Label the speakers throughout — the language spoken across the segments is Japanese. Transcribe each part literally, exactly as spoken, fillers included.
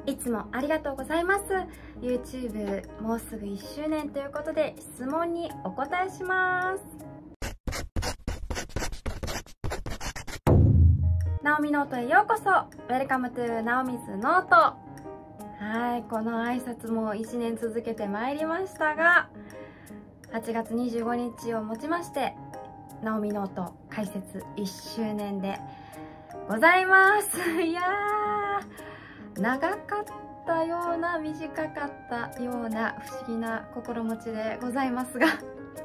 Speaker 1: いつもありがとうございます。 YouTube もうすぐいっしゅうねんということで質問にお答えします。ナオミノートへようこそ。 Welcome to ナオミズノート。はい、この挨拶もいちねん続けてまいりましたが、はちがつにじゅうごにちをもちましてナオミノート開設いっしゅうねんでございます。いやー、長かったような短かったような不思議な心持ちでございますが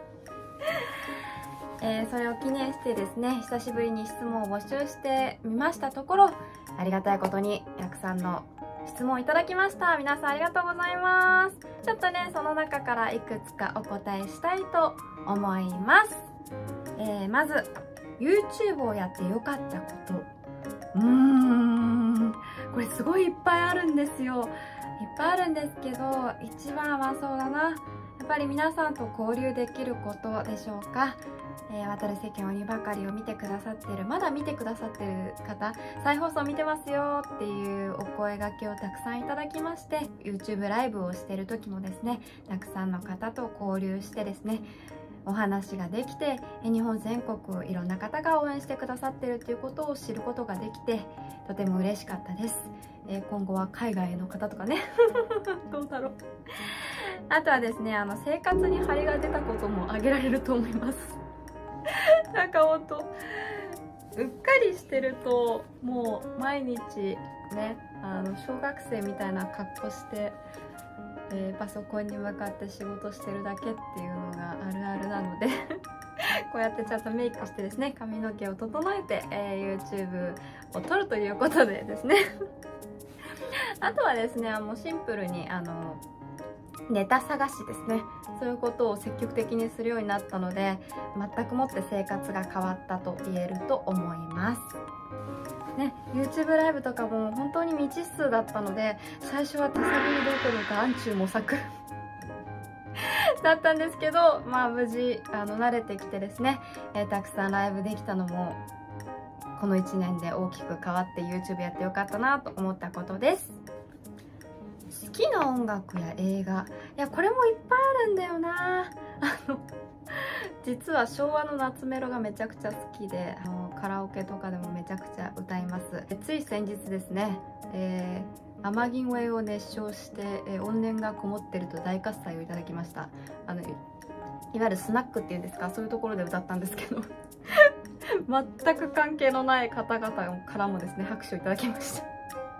Speaker 1: えー、それを記念してですね、久しぶりに質問を募集してみましたところ、ありがたいことにたくさんの質問いただきました。皆さんありがとうございます。ちょっとね、その中からいくつかお答えしたいと思います。えー、まず YouTube をやってよかったこと、うーんこれすごいいっぱいあるんですよ。いっぱいあるんですけど、一番はそうだな、やっぱり皆さんと交流できることでしょうか。えー、渡る世間鬼ばかりを見てくださっている、まだ見てくださっている方、再放送見てますよっていうお声掛けをたくさんいただきまして、 YouTube ライブをしている時もですね、たくさんの方と交流してですね、お話ができて、日本全国いろんな方が応援してくださっているということを知ることができて、とても嬉しかったです。えー、今後は海外の方とかねどうだろう。あとはですね、あの生活に張りが出たことも挙げられると思いますなんかほんとうっかりしてると、もう毎日ね、あの小学生みたいな格好して、えー、パソコンに向かって仕事してるだけっていうのがあるあるなのでこうやってちゃんとメイクしてですね、髪の毛を整えて、えー、YouTube を撮るということでですねあとはですね、もうシンプルにあのネタ探しですね、そういうことを積極的にするようになったので、全くもって生活が変わったと言えると思いますね。 YouTube ライブとかも本当に未知数だったので、最初は手探りどころか暗中模索だったんですけど、まあ無事あの慣れてきてですね、えー、たくさんライブできたのもこのいちねんで大きく変わって、 YouTube やってよかったなと思ったことです。好きな音楽や映画、いやこれもいっぱいあるんだよな。あの実は昭和の夏メロがめちゃくちゃ好きで、あのカラオケとかでもめちゃくちゃ歌います。つい先日ですね、えー、天城越えを熱唱して、えー、怨念がこもってると大喝采をいただきました。あのいわゆるスナックっていうんですか、そういうところで歌ったんですけど全く関係のない方々からもですね、拍手をいただきました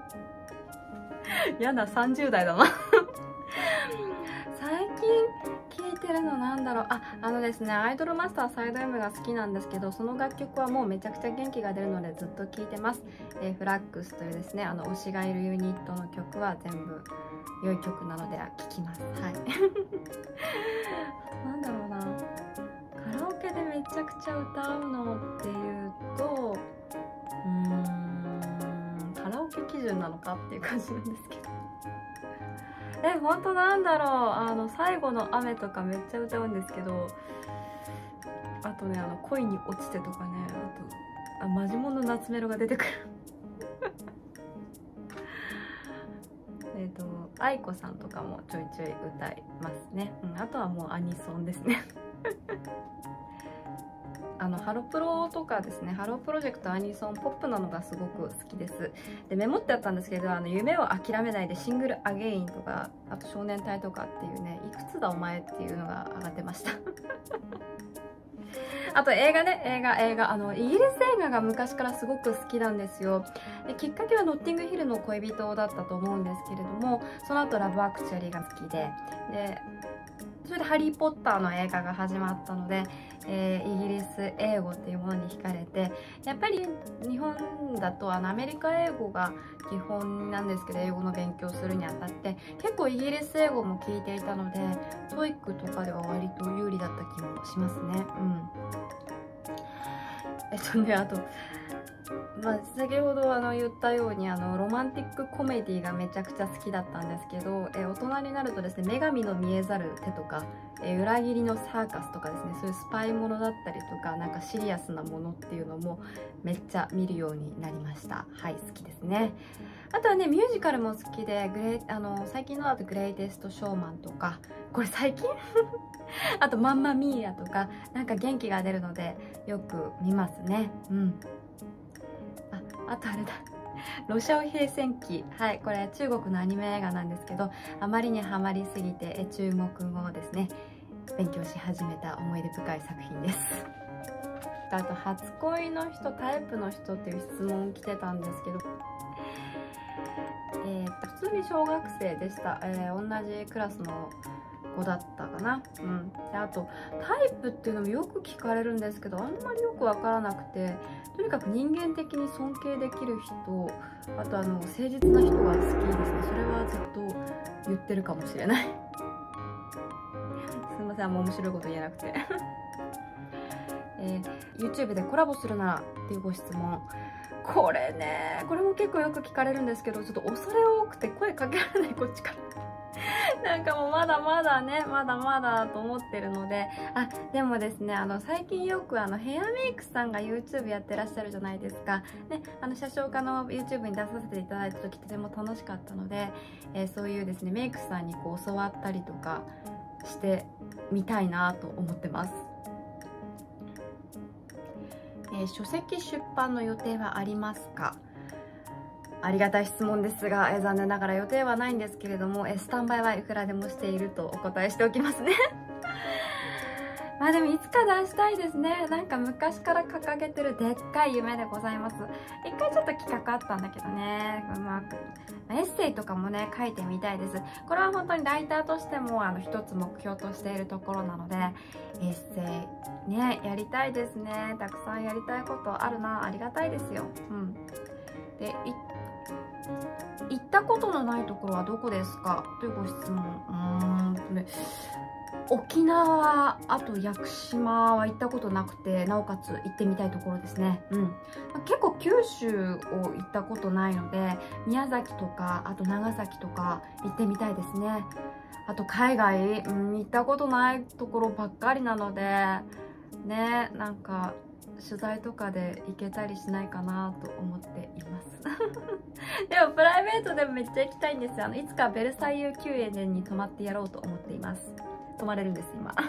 Speaker 1: やだ、さんじゅうだいだな最近聴いてるのなんだろう、あ、あのですね、アイドルマスターサイド M が好きなんですけど、その楽曲はもうめちゃくちゃ元気が出るのでずっと聴いてます。えー、フラッグスというですね、あの推しがいるユニットの曲は全部良い曲なので聴きます。はいなんだろうな、カラオケでめちゃくちゃ歌うのっていうと、うーんカラオケ基準なのかっていう感じなんですけどえ、本当なんだろう、あの最後の雨とかめっちゃ歌うんですけど、あとね、あの恋に落ちてとかね、あとあマジモンの夏メロが出てくるえっと愛子さんとかもちょいちょい歌いますね、うん、あとはもうアニソンですねあのハロプロとかですね、ハロープロジェクト、アニソン、ポップなのがすごく好きです。でメモってあったんですけど、あの夢を諦めないで、シングルアゲインとか、あと少年隊とかっていうね、いくつだお前っていうのが上がってましたあと映画ね、映画映画あのイギリス映画が昔からすごく好きなんですよ。できっかけはノッティングヒルの恋人だったと思うんですけれども、その後ラブアクチャリーが好きで、でそれで「ハリー・ポッター」の映画が始まったので、えー、イギリス英語っていうものに惹かれて、やっぱり日本だとあのアメリカ英語が基本なんですけど、英語の勉強するにあたって結構イギリス英語も聞いていたので、トイックとかでは割と有利だった気もしますね。うんえっとね、あとまあ、先ほどあの言ったようにあのロマンティックコメディがめちゃくちゃ好きだったんですけど、え大人になるとですね、女神の見えざる手とか、え裏切りのサーカスとかですね、そういうスパイものだったりとか、なんかシリアスなものっていうのもめっちゃ見るようになりました。はい、好きですね。あとはね、ミュージカルも好きで、グレイあの最近のだとグレイテストショーマンとか、これ最近あとマンマミーアとか、なんか元気が出るのでよく見ますね。うん。あ、あとあれだ。ロシア平戦記。はい、これ中国のアニメ映画なんですけど、あまりにハマりすぎて中国語をですね、勉強し始めた思い出深い作品です。あと、初恋の人、タイプの人っていう質問来てたんですけど、えー、っと普通に小学生でした。えー、同じクラスの子だったかな。うん。で、あとタイプっていうのもよく聞かれるんですけど、あんまりよくわからなくて、とにかく人間的に尊敬できる人、あとあの誠実な人が好きですね。それはずっと言ってるかもしれない。すいません、あんま面白いこと言えなくて。えー、YouTube でコラボするならっていうご質問。これね、これも結構よく聞かれるんですけど、ちょっと恐れ多くて声かけられない、こっちから。なんかもうまだまだね、まだまだと思ってるので、あ、でもですね、あの、最近よくあの、ヘアメイクさんが YouTube やってらっしゃるじゃないですか。ね、あの、車掌家の YouTube に出させていただいた時とても楽しかったので、えー、そういうですね、メイクさんにこう教わったりとかしてみたいなと思ってます。えー、書籍出版の予定はありますか？ありがたい質問ですが、えー、残念ながら予定はないんですけれども、えー、スタンバイはいくらでもしているとお答えしておきますね。まあでもいつか出したいですね。なんか昔から掲げてるでっかい夢でございます。一回ちょっと企画あったんだけどね、うまくエッセイとかもね書いてみたいです。これは本当にライターとしてもあの一つ目標としているところなので、エッセイねやりたいですね。たくさんやりたいことあるな。ありがたいですよ。うん。で行ったことのないところはどこですかというご質問。うーんとね、沖縄、あと屋久島は行ったことなくて、なおかつ行ってみたいところですね。うん。結構九州を行ったことないので、宮崎とか、あと長崎とか行ってみたいですね。あと海外、うん、行ったことないところばっかりなので、ね、なんか取材とかで行けたりしないかなと思っています。でもプライベートでもめっちゃ行きたいんですよ。あのいつかベルサイユ宮殿に泊まってやろうと思っています。泊まれるんです今。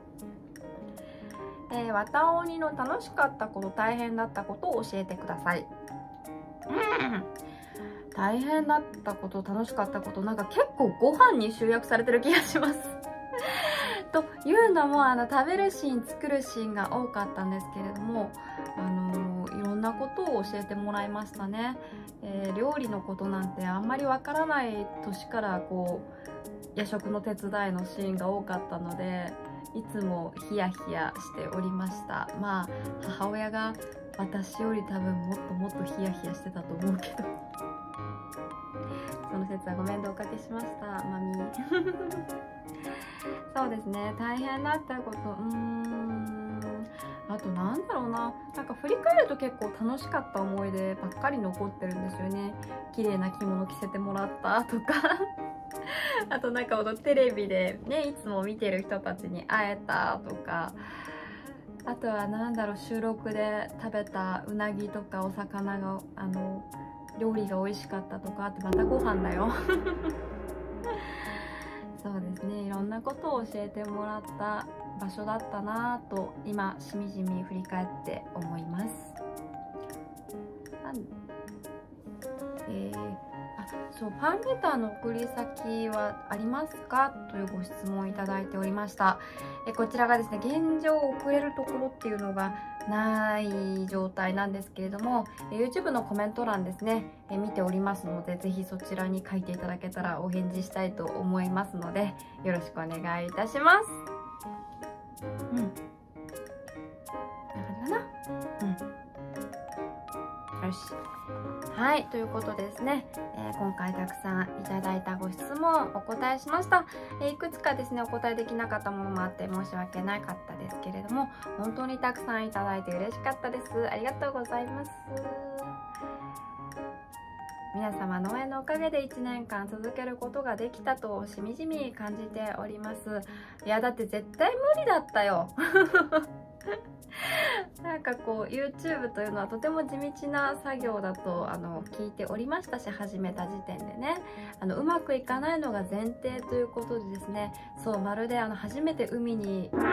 Speaker 1: えー、綿鬼の楽しかったこと、大変だったことを教えてください。うん、大変だったこと、楽しかったこと、なんか結構ご飯に集約されてる気がします。というのも、あの食べるシーン、作るシーンが多かったんですけれども、あのー、いろんなことを教えてもらいましたね。えー、料理のことなんてあんまりわからない年からこう夜食の手伝いのシーンが多かったので、いつもヒヤヒヤしておりました。まあ母親が私より多分もっともっとヒヤヒヤしてたと思うけどその説はご面倒おかけしました、マミー。そうですね、大変だったこと、うーんあとなんだろうな、なんか振り返ると結構楽しかった思い出ばっかり残ってるんですよね。綺麗な着物着せてもらったとかあとなんかテレビでねいつも見てる人たちに会えたとか、あとはなんだろう、収録で食べたうなぎとかお魚があの料理が美味しかったとか、あとまたご飯だよ。そうですね、いろんなことを教えてもらった場所だったなぁと今しみじみ振り返って思います。えー、あそうファンレターの送り先はありますかというご質問をいただいておりました。えこちらがですね、現状送れるところっていうのがない状態なんですけれども、え YouTube のコメント欄ですね、え見ておりますので、ぜひそちらに書いていただけたらお返事したいと思いますので、よろしくお願いいたします。うん。なるほどな。うん。よし。はい、ということですね、えー、今回たくさんいただいたご質問お答えしました。えー、いくつかですねお答えできなかったものもあって申し訳なかったですけれども、本当にたくさんいただいて嬉しかったです。ありがとうございます。 皆様の応援のおかげでいちねんかん続けることができたとしみじみ感じております。いやだって絶対無理だったよなんかこう YouTube というのはとても地道な作業だとあの聞いておりましたし、始めた時点でね、あのうまくいかないのが前提ということでですね、そうまるであの初めて海に入る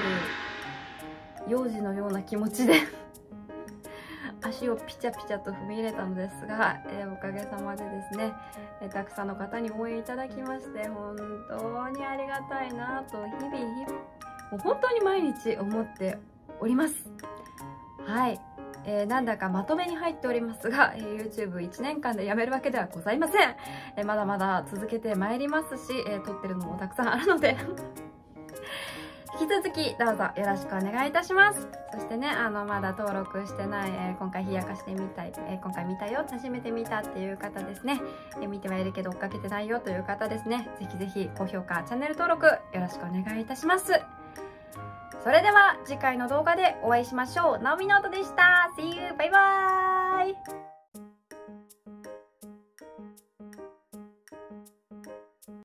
Speaker 1: 幼児のような気持ちで足をピチャピチャと踏み入れたのですが、えー、おかげさまでですね、えー、たくさんの方に応援いただきまして本当にありがたいなと日々日々もう本当に毎日思っております。はい、えー、なんだかまとめに入っておりますが、えー、YouTubeいちねんかんでやめるわけではございません。えー、まだまだ続けてまいりますし、えー、撮ってるのもたくさんあるので引き続きどうぞよろしくお願いいたします。そしてね、あのまだ登録してない、えー、今回冷やかしてみたい、えー、今回見たよ、初めて見たっていう方ですね、えー、見てはいるけど追っかけてないよという方ですね、ぜひぜひ高評価、チャンネル登録よろしくお願いいたします。それでは次回の動画でお会いしましょう。ナオミノートでした。See you! バイバーイ